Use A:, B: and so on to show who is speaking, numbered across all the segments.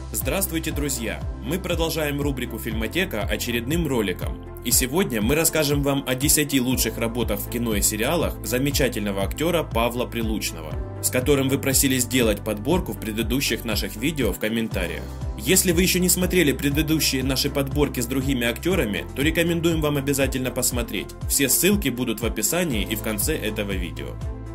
A: Здравствуйте, друзья! Мы продолжаем рубрику «Фильмотека» очередным роликом. И сегодня мы расскажем вам о 10 лучших работах в кино и сериалах замечательного актера Павла Прилучного, с которым вы просили сделать подборку в предыдущих наших видео в комментариях. Если вы еще не смотрели предыдущие наши подборки с другими актерами, то рекомендуем вам обязательно посмотреть. Все ссылки будут в описании и в конце этого видео.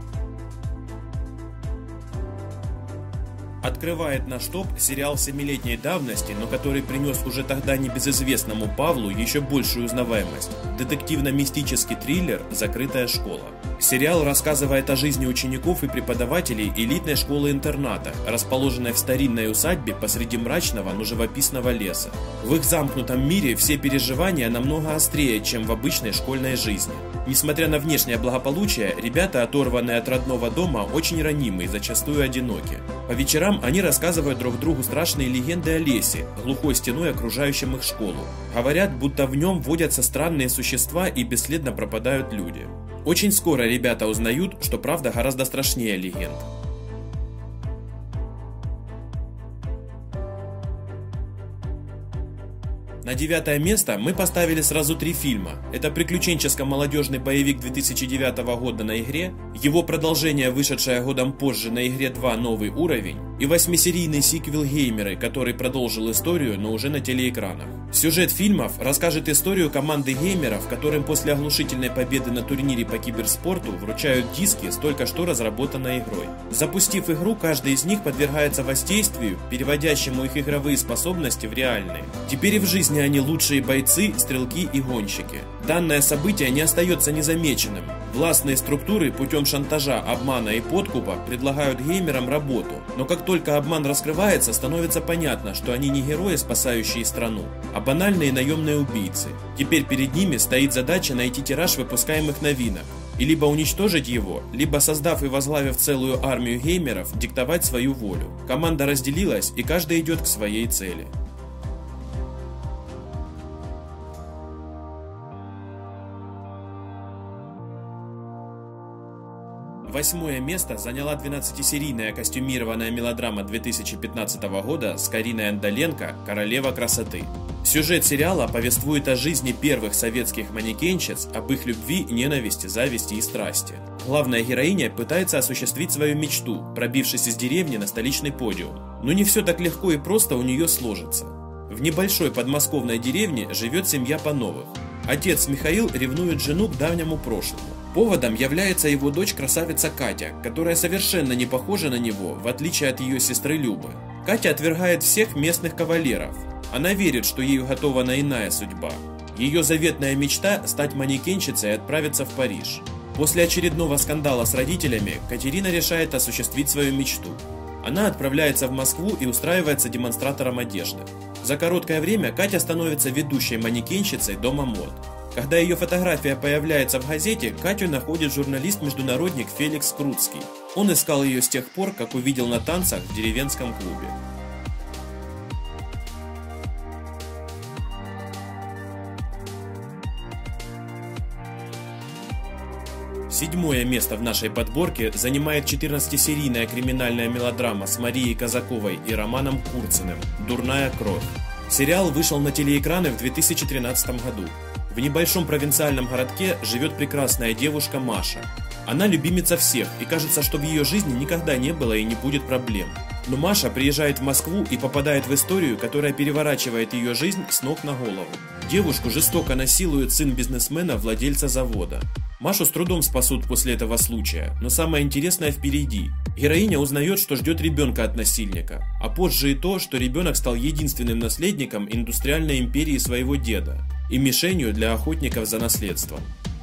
A: Открывает наш топ сериал 7-летней давности, но который принес уже тогда небезызвестному Павлу еще большую узнаваемость. Детективно-мистический триллер «Закрытая школа». Сериал рассказывает о жизни учеников и преподавателей элитной школы-интерната, расположенной в старинной усадьбе посреди мрачного, но живописного леса. В их замкнутом мире все переживания намного острее, чем в обычной школьной жизни. Несмотря на внешнее благополучие, ребята, оторванные от родного дома, очень ранимы и зачастую одиноки. По вечерам они рассказывают друг другу страшные легенды о лесе, глухой стеной окружающем их школу. Говорят, будто в нем водятся странные существа и бесследно пропадают люди. Очень скоро ребята узнают, что правда гораздо страшнее легенд. На 9-е место мы поставили сразу 3 фильма. Это приключенческо-молодежный боевик 2009 года «На игре», его продолжение, вышедшее годом позже «На игре 2. Новый уровень», и 8-серийный сиквел «Геймеры», который продолжил историю, но уже на телеэкранах. Сюжет фильмов расскажет историю команды геймеров, которым после оглушительной победы на турнире по киберспорту вручают диски с только что разработанной игрой. Запустив игру, каждый из них подвергается воздействию, переводящему их игровые способности в реальные. Теперь и в жизни они лучшие бойцы, стрелки и гонщики. Данное событие не остается незамеченным. Властные структуры путем шантажа, обмана и подкупа предлагают геймерам работу. Но как только обман раскрывается, становится понятно, что они не герои, спасающие страну, а банальные наемные убийцы. Теперь перед ними стоит задача найти тираж выпускаемых новинок. И либо уничтожить его, либо, создав и возглавив целую армию геймеров, диктовать свою волю. Команда разделилась, и каждый идет к своей цели. Восьмое место заняла 12-серийная костюмированная мелодрама 2015 года с Кариной Андаленко «Королева красоты». Сюжет сериала повествует о жизни первых советских манекенщиц, об их любви, ненависти, зависти и страсти. Главная героиня пытается осуществить свою мечту, пробившись из деревни на столичный подиум. Но не все так легко и просто у нее сложится. В небольшой подмосковной деревне живет семья Пановых. Отец Михаил ревнует жену к давнему прошлому. Поводом является его дочь красавица Катя, которая совершенно не похожа на него, в отличие от ее сестры Любы. Катя отвергает всех местных кавалеров. Она верит, что ей уготована иная судьба. Ее заветная мечта – стать манекенщицей и отправиться в Париж. После очередного скандала с родителями Катерина решает осуществить свою мечту. Она отправляется в Москву и устраивается демонстратором одежды. За короткое время Катя становится ведущей манекенщицей Дома мод. Когда ее фотография появляется в газете, Катю находит журналист-международник Феликс Круцкий. Он искал ее с тех пор, как увидел на танцах в деревенском клубе. Седьмое место в нашей подборке занимает 14-серийная криминальная мелодрама с Марией Казаковой и Романом Курциным «Дурная кровь». Сериал вышел на телеэкраны в 2013 году. В небольшом провинциальном городке живет прекрасная девушка Маша. Она любимица всех, и кажется, что в ее жизни никогда не было и не будет проблем. Но Маша приезжает в Москву и попадает в историю, которая переворачивает ее жизнь с ног на голову. Девушку жестоко насилует сын бизнесмена, владельца завода. Машу с трудом спасут после этого случая, но самое интересное впереди. Героиня узнает, что ждет ребенка от насильника, а позже и то, что ребенок стал единственным наследником индустриальной империи своего деда и мишенью для охотников за наследством.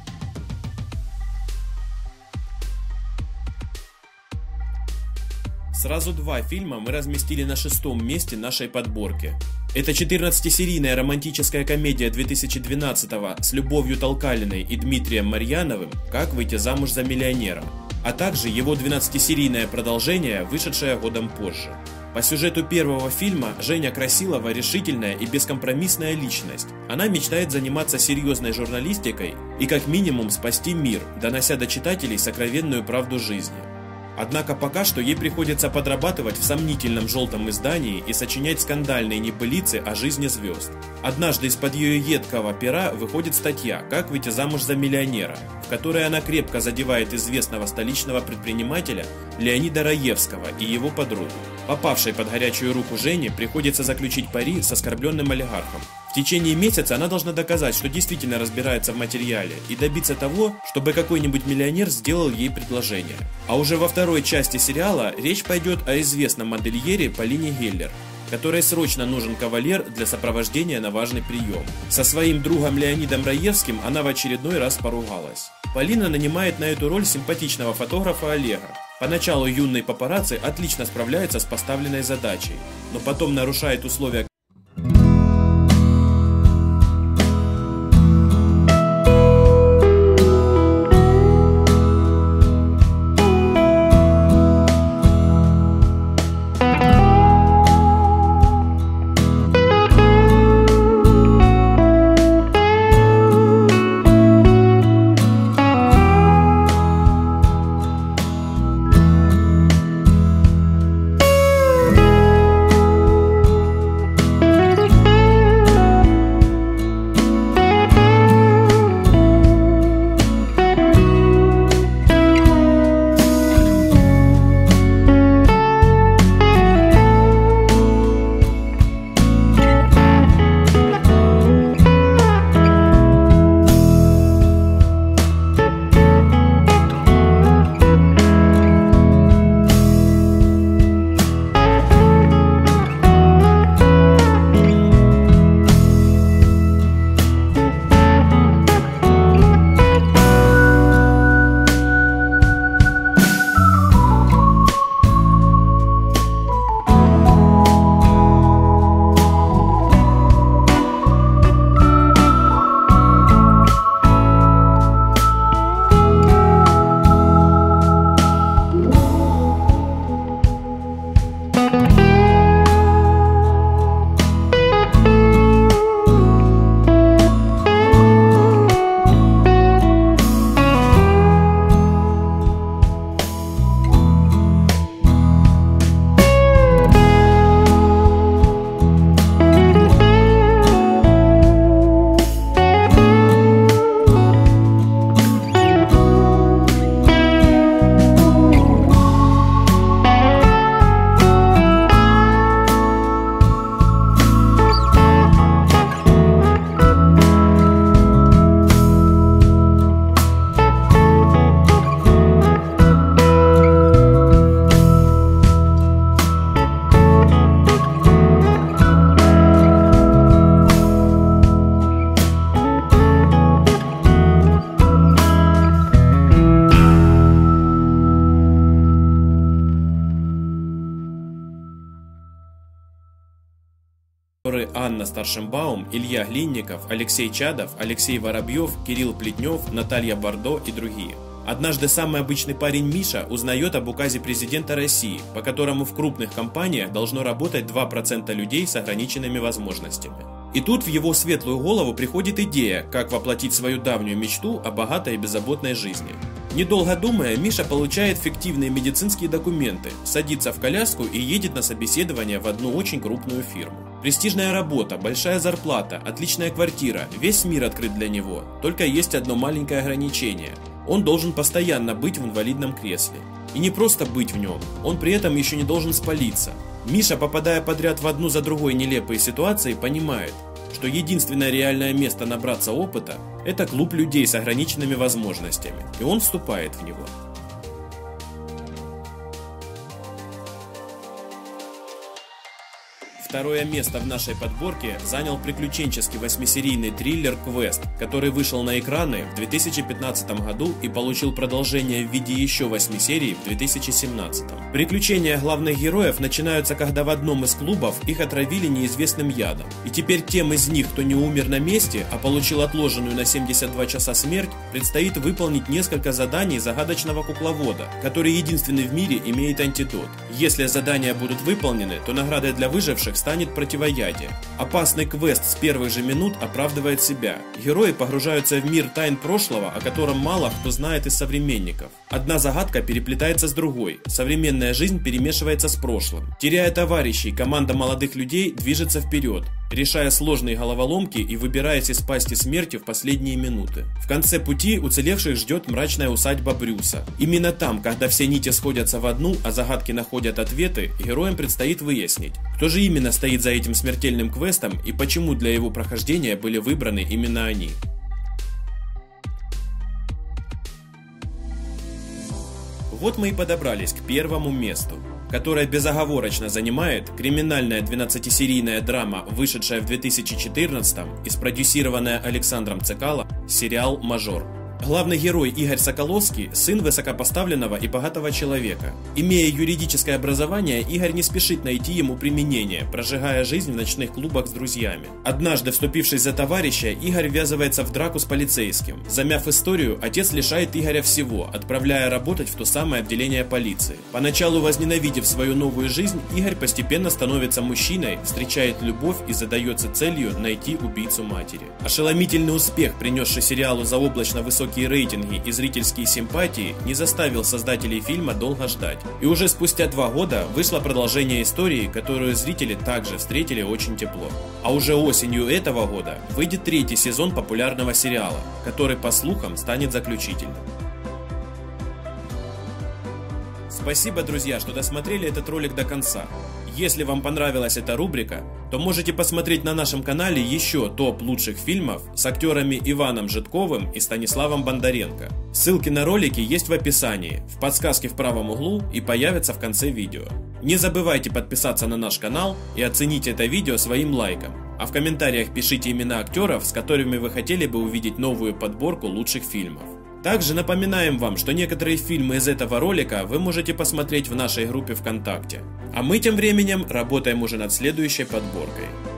A: Сразу 2 фильма мы разместили на 6-м месте нашей подборки. Это 14-серийная романтическая комедия 2012-го с Любовью Толкалиной и Дмитрием Марьяновым «Как выйти замуж за миллионера», а также его 12-серийное продолжение, вышедшее годом позже. По сюжету первого фильма Женя Красилова решительная и бескомпромиссная личность. Она мечтает заниматься серьезной журналистикой и как минимум спасти мир, донося до читателей сокровенную правду жизни. Однако пока что ей приходится подрабатывать в сомнительном желтом издании и сочинять скандальные небылицы о жизни звезд. Однажды из-под ее едкого пера выходит статья «Как выйти замуж за миллионера», в которой она крепко задевает известного столичного предпринимателя Леонида Раевского и его подругу. Попавшей под горячую руку Жене приходится заключить пари с оскорбленным олигархом. В течение месяца она должна доказать, что действительно разбирается в материале, и добиться того, чтобы какой-нибудь миллионер сделал ей предложение. А уже во второй части сериала речь пойдет о известном модельере Полине Геллер, которой срочно нужен кавалер для сопровождения на важный прием. Со своим другом Леонидом Раевским она в очередной раз поругалась. Полина нанимает на эту роль симпатичного фотографа Олега. Поначалу юный папарацци отлично справляется с поставленной задачей, но потом нарушает условия. Анна Старшенбаум, Илья Глинников, Алексей Чадов, Алексей Воробьев, Кирилл Плетнев, Наталья Бардо и другие. Однажды самый обычный парень Миша узнает об указе президента России, по которому в крупных компаниях должно работать 2% людей с ограниченными возможностями. И тут в его светлую голову приходит идея, как воплотить свою давнюю мечту о богатой и беззаботной жизни. Недолго думая, Миша получает фиктивные медицинские документы, садится в коляску и едет на собеседование в одну очень крупную фирму. Престижная работа, большая зарплата, отличная квартира, весь мир открыт для него, только есть одно маленькое ограничение. Он должен постоянно быть в инвалидном кресле. И не просто быть в нем, он при этом еще не должен спалиться. Миша, попадая подряд в одну за другой нелепые ситуации, понимает, что единственное реальное место набраться опыта – это клуб людей с ограниченными возможностями, и он вступает в него. Второе место в нашей подборке занял приключенческий 8-серийный триллер «Квест», который вышел на экраны в 2015 году и получил продолжение в виде еще 8 серий в 2017. Приключения главных героев начинаются, когда в одном из клубов их отравили неизвестным ядом. И теперь тем из них, кто не умер на месте, а получил отложенную на 72 часа смерть, предстоит выполнить несколько заданий загадочного кукловода, который единственный в мире имеет антидот. Если задания будут выполнены, то наградой для выживших станет противоядие. Опасный квест с первых же минут оправдывает себя. Герои погружаются в мир тайн прошлого, о котором мало кто знает из современников. Одна загадка переплетается с другой, современная жизнь перемешивается с прошлым. Теряя товарищей, команда молодых людей движется вперед, решая сложные головоломки и выбираясь из пасти смерти в последние минуты. В конце пути уцелевших ждет мрачная усадьба Брюса. Именно там, когда все нити сходятся в одну, а загадки находят ответы, героям предстоит выяснить, кто же именно стоит за этим смертельным квестом и почему для его прохождения были выбраны именно они. Вот мы и подобрались к первому месту, которое безоговорочно занимает криминальная 12-серийная драма, вышедшая в 2014 и спродюсированная Александром Цекало, сериал «Мажор». Главный герой Игорь Соколовский – сын высокопоставленного и богатого человека. Имея юридическое образование, Игорь не спешит найти ему применение, прожигая жизнь в ночных клубах с друзьями. Однажды, вступившись за товарища, Игорь ввязывается в драку с полицейским. Замяв историю, отец лишает Игоря всего, отправляя работать в то самое отделение полиции. Поначалу возненавидев свою новую жизнь, Игорь постепенно становится мужчиной, встречает любовь и задается целью найти убийцу матери. Ошеломительный успех, принесший сериалу заоблачно высокий рейтинги и зрительские симпатии, не заставил создателей фильма долго ждать. И уже спустя 2 года вышло продолжение истории, которую зрители также встретили очень тепло. А уже осенью этого года выйдет 3-й сезон популярного сериала, который, по слухам, станет заключительным. Спасибо, друзья, что досмотрели этот ролик до конца. Если вам понравилась эта рубрика, то можете посмотреть на нашем канале еще топ лучших фильмов с актерами Иваном Жидковым и Станиславом Бондаренко. Ссылки на ролики есть в описании, в подсказке в правом углу и появятся в конце видео. Не забывайте подписаться на наш канал и оценить это видео своим лайком. А в комментариях пишите имена актеров, с которыми вы хотели бы увидеть новую подборку лучших фильмов. Также напоминаем вам, что некоторые фильмы из этого ролика вы можете посмотреть в нашей группе ВКонтакте. А мы тем временем работаем уже над следующей подборкой.